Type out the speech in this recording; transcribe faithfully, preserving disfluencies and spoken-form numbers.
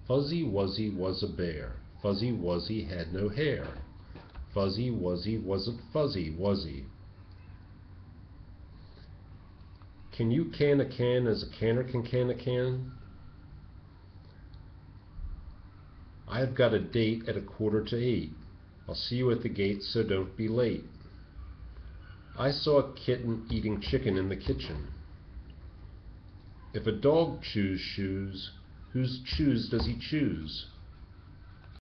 Fuzzy Wuzzy was a bear. Fuzzy Wuzzy had no hair. Fuzzy Wuzzy wasn't fuzzy, was he? Can you can a can as a canner can can a can? I've got a date at a quarter to eight. I'll see you at the gate, so don't be late. I saw a kitten eating chicken in the kitchen. If a dog chews shoes, whose shoes does he choose?